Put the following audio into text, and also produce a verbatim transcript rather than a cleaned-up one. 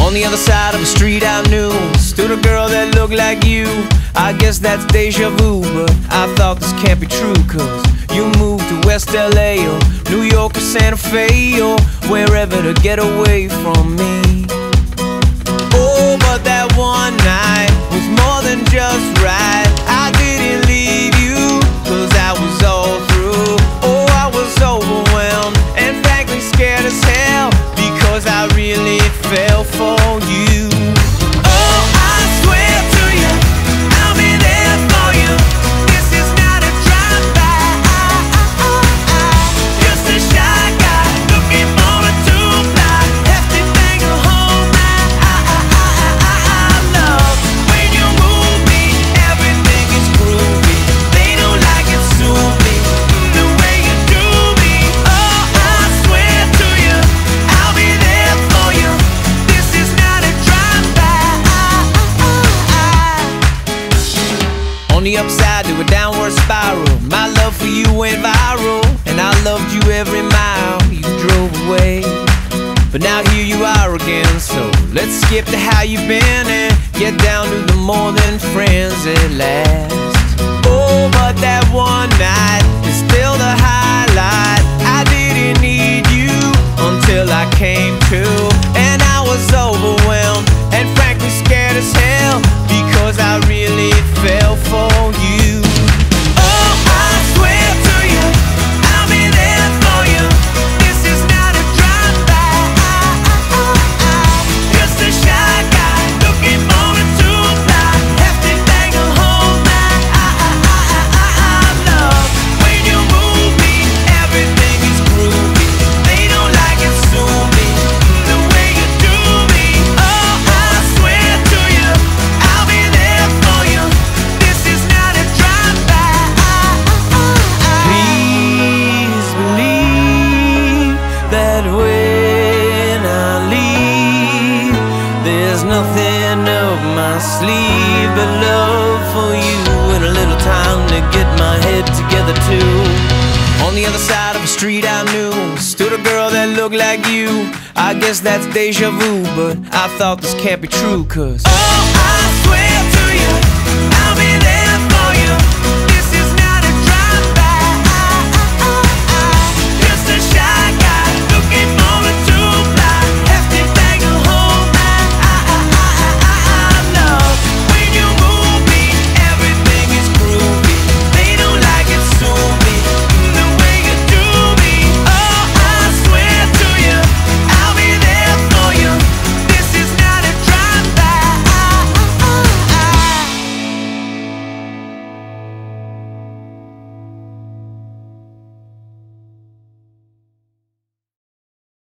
On the other side of the street I knew stood a girl that looked like you. I guess that's deja vu, but I thought this can't be true, cause you moved to West L A or New York or Santa Fe or wherever to get away from me. Oh, but that one night was more than just right. I didn't leave you, cause I was all through. Oh, I was overwhelmed and frankly scared as hell, because I really fell for you. Oh, I swear to you, I'll be there for you. This is not a drive-by. Just a shy guy looking for a two-fly. Hefty thing to hold my love. When you move me, everything is groovy. They don't like it, sue me the way you do me. Oh, I swear to you, I'll be there for you. This is not a drive-by. On the upside to a downward spiral, my love for you went viral, and I loved you every mile you drove away. But now here you are again, so let's skip to how you've been and get down to the more than friends at last. Oh, but that one night is still the highlight. I didn't need you until I came to, and I was overwhelmed and frankly scared as hell, because I really fell for you. Oh, I swear to you, I'll be there for you. This is not a drive-by. Just a shy guy looking for a two-fly. Hefty thing to hold my love. When you move me, everything is groovy. They don't like it, sue me the way you do me. Oh, I swear to you, I'll be there for you. This is not a drive-by. Please believe that when I leave, there's nothing up my sleeve but love for you and a little time to get my head together too. On the other side of the street I knew stood a girl that looked like you. I guess that's deja vu, but I thought this can't be true, cause oh, I swear to you,